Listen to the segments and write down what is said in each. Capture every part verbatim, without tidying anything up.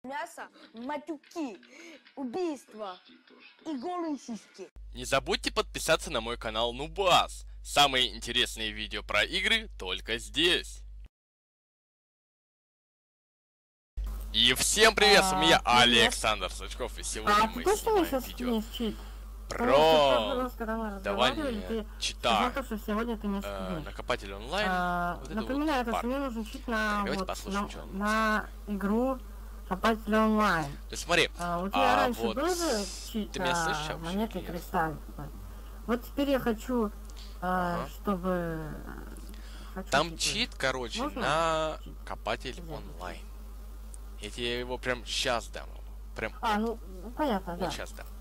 Мясо, матюки, убийства и голые сиськи. Не забудьте подписаться на мой канал Нубас. Самые интересные видео про игры только здесь. И всем привет, с вами я, Александр Сачков, и сегодня мы снимаем видео про давай чита накопатель онлайн. Напоминаю, что мне нужен чит на на игру Накопатель онлайн. То есть смотри, у тебя раньше был же чит монеты кристалл. Вот теперь я хочу, чтобы... Там чит, короче, на Накопатель онлайн. Я тебе его прям сейчас дам. Прям. А, ну, понятно, да. Вот сейчас дам.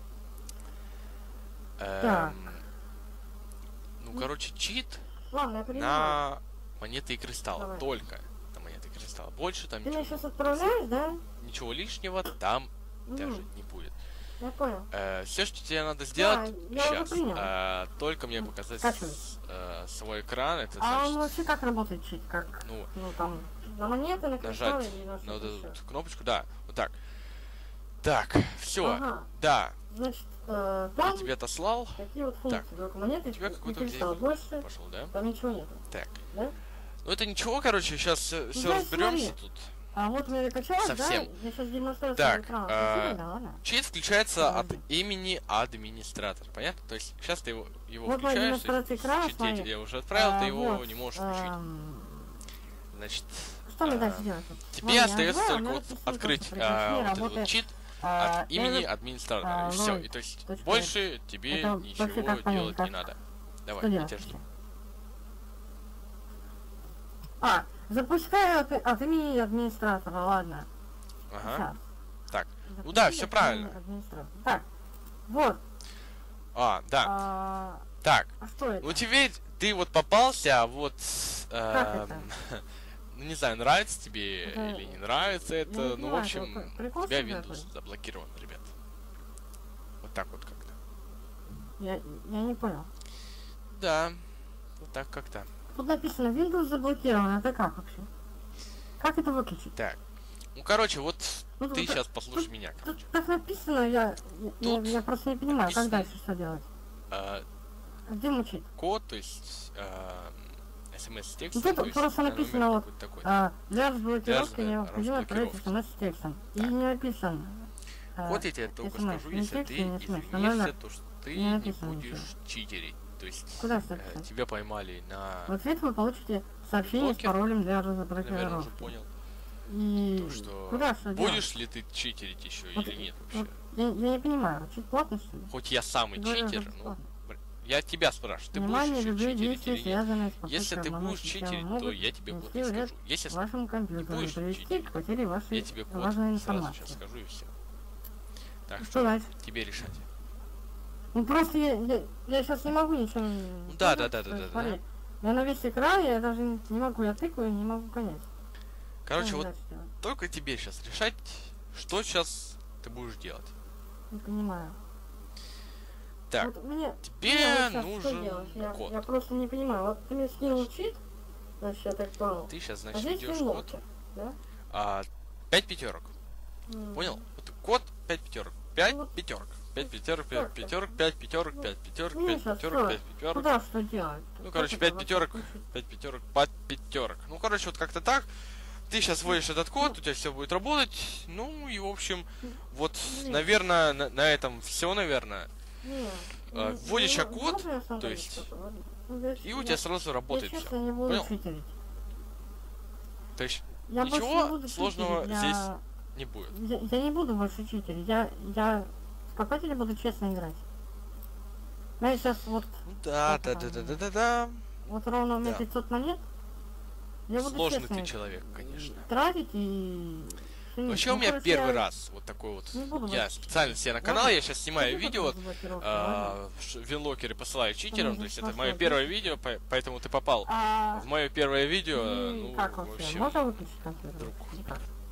Эм, ну, короче, чит Ладно, на монеты и кристаллы. Давай. Только на монеты и кристаллы. Больше там Ты ничего. Ты меня сейчас отправляешь, да? Ничего лишнего там mm. даже не будет. Я понял. Э, все, что тебе надо сделать да, сейчас, э, только мне показать с, э, свой экран. Это а значит... он вообще как работает чит? Как? Ну, ну там на монеты, на кристаллы нажать или на, на вот эту еще? кнопочку, да, вот так. Так, все, ага. да. Значит, э, там я тебе отослал. Какие вот функции? Так. Только монеты, у тебя какой-то кристалл больше, пошел, да? Там ничего нету. Так. Да? Ну это ничего, короче, сейчас все, все ну, разберемся смотри. тут. А вот мы качалось, совсем. Да? Я сейчас демонстрацию так, экрана. э, да, ладно? чит включается да, от имени администратора, понятно? То есть сейчас ты его, его вот включаешь, демонстрация экрана, чит я тебе уже отправил, а, ты его вот, не можешь а, включить. Значит, что мне дальше делать? тебе остается только вот открыть а, вот этот чит а, от имени это... администратора, а, и все. И то есть точка больше тебе это ничего делать понять, не надо. Давай, я тебя жду. А, запускаю от, от имени администратора, ладно. Ага. Сейчас. Так, ну да, все правильно. Так, вот. А, да. А, так, а что это? Ну теперь ты вот попался, а вот... Э, ну не знаю, нравится тебе это... или не нравится это, не ну понимаю, в общем, у тебя Windows заблокирован, ребят. Вот так вот как-то. Я, я не понял. Да, вот так как-то. Тут написано Windows заблокирован, это как вообще? Как это выключить? Так, ну короче, вот ну, ты тут, сейчас послушай тут, меня, тут, короче. Тут так написано, я, я, я просто не понимаю, написано, как дальше что делать. А, где мучить? Код, то есть а, смс с текстом. Ну, тут просто написано вот, а, для разблокировки необходимо отправить смс с текстом. И не написано. Вот я тебе только скажу, если ты извинишься, то что ты не будешь читерить. То есть Куда э, тебя поймали на... В ответ вы получите сообщение с паролем для разблокировки. Наверное, уже понял. И то, что куда что будешь делать? ли ты читерить еще вот, или нет вообще? Вот, я, я не понимаю, чуть платно что ли? Хоть я самый Говорю, читер, ну, я тебя спрашиваю, ты Внимание, будешь еще читерить действия, или нет? С если ты будешь читерить, то я тебе вот и скажу. Если вашему компьютеру не будешь читерить, вашей я тебе код сразу сейчас скажу и все. Так что, что тебе решать. Ну просто я, я, я сейчас не могу ничего... Ну, да, да, да, да, да, да. Я на весь экран, я даже не могу, я тыкаю, не могу понять. Короче, вот только тебе сейчас решать, что сейчас ты будешь делать. Не понимаю. Так, вот мне, тебе мне нужен я, код. Я просто не понимаю, вот ты мне скинул чит, значит, я так понял. Ты сейчас, значит, а ведешь код. Да? А, пять пятерок. Mm. Понял? Вот код пять пятерок. пять ну, пятерок. пять пятерок, пять пятерок, пять пятерок, пять пятерок, пять пятерок, пять пятерок. Куда что делать? Ну, короче, пять пятерок, пять пятерок, пять пятерок. Ну, короче, вот как-то так. Ты сейчас вводишь этот код, у тебя все будет работать. Ну, и, в общем, вот, наверное, на, на этом все, наверное. Вводишь код, то есть, и у тебя сразу работает все. Понял? То есть, ничего сложного здесь не будет. Я, я не буду больше читерить, я, я в Накопателе буду честно играть. Ну я сейчас вот... Да, да, да, да, да, да, да. Вот ровно у меня да. пятьсот монет. Я Сложный буду ты человек, конечно. Тратить и... Вообще ну, у меня первый я... раз вот такой вот. Я специально себе на канал, я сейчас снимаю видео, вот, а, в Винлокере посылаю читерам, то есть это мое первое видео, поэтому ты попал а... в мое первое видео. Ну, как вообще? Можно выключить компьютер?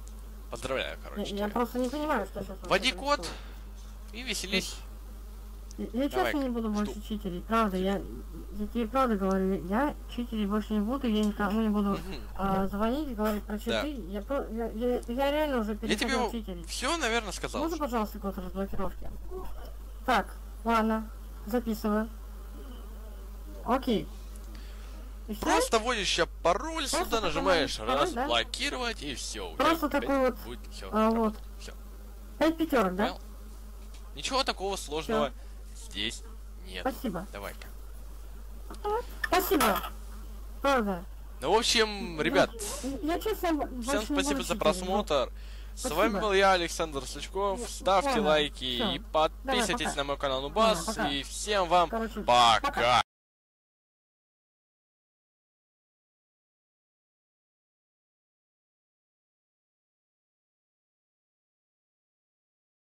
Поздравляю, короче. Я, я просто не понимаю, что сейчас... Вводи код и веселись. Я, я честно Давай, не буду больше жду. читерить, правда, я, я тебе правда говорю, я читерить больше не буду, я никому не буду Мгм. а, звонить, говорить про читы, Да. я, про- я, я, я реально уже Я переходил тебе читерить. все, наверное, сказал. Можно, пожалуйста, код разблокировки? Так, ладно, записываю. Окей. И всё? Просто вводишь ща пароль, Просто сюда такой нажимаешь маленький пароль, да? разблокировать и все. Просто такой вот, будет все. а, вот. Все. Пять пятерок, да? Понял? Ничего такого сложного здесь нет. Спасибо. Давай-ка. Спасибо. Правда. Ну, в общем, ребят, Я честно больше всем не спасибо буду за читерить, просмотр. С Спасибо. вами был я, Александр Сучков. Ставьте Ладно, лайки всё. и подписывайтесь пока. на мой канал Нубас. Ладно, пока. И всем вам Короче, пока. пока.